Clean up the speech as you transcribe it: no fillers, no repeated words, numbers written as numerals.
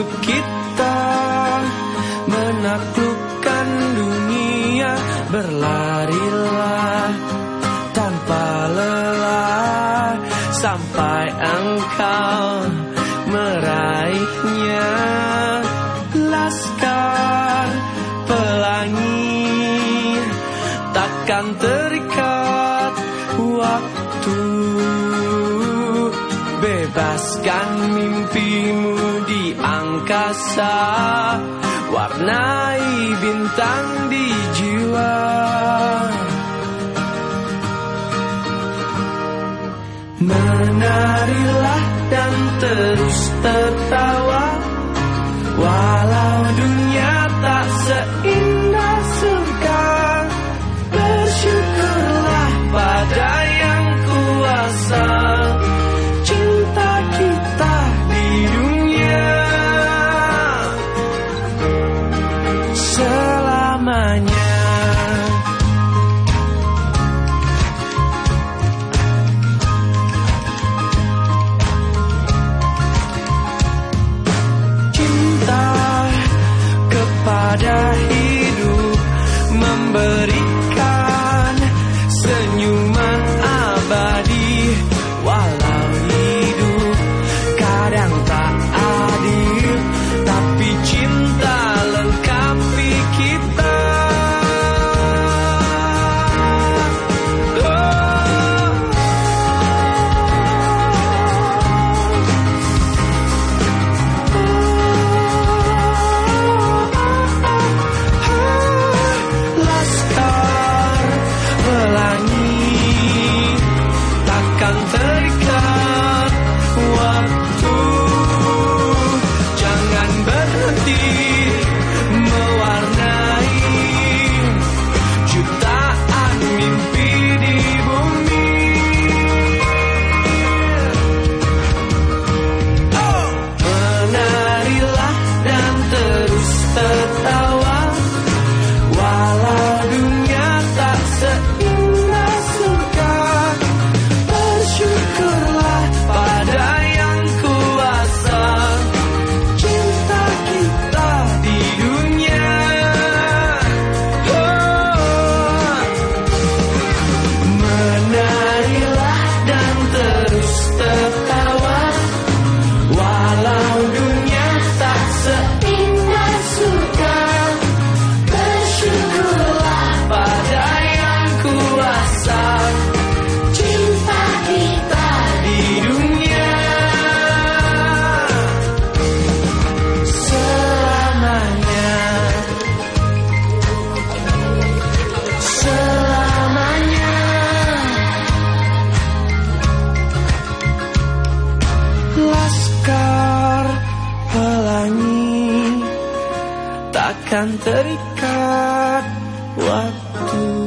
untuk kita menaklukkan dunia. Berlarilah tanpa lelah sampai engkau meraihnya. Laskar pelangi takkan terikat waktu. Bebaskan mimpimu di angkasa, warnai bintang di jiwa. Menarilah dan terus tertawa, walau dunia tak seindah surga. Bersyukurlah pada yang kuasa, cinta kita di dunia selamanya. Pada hidup memberikan senyuman abadi, walau hidup kadang tak adil, tapi cinta lengkapi kita. Terikat waktu, jangan berhenti mewarnai jutaan mimpi di bumi. Menarilah dan terus tertawa, walau dunia tak seindah surga. Syukurlah pada yang kuasa, cinta kita di dunia. Menarilah dan terus tertawa, walau dunia tak seindah surga. Bersyukurlah pada yang kuasa, cinta kita di dunia selamanya. Selamanya. Laskar pelangi takkan terikat waktu.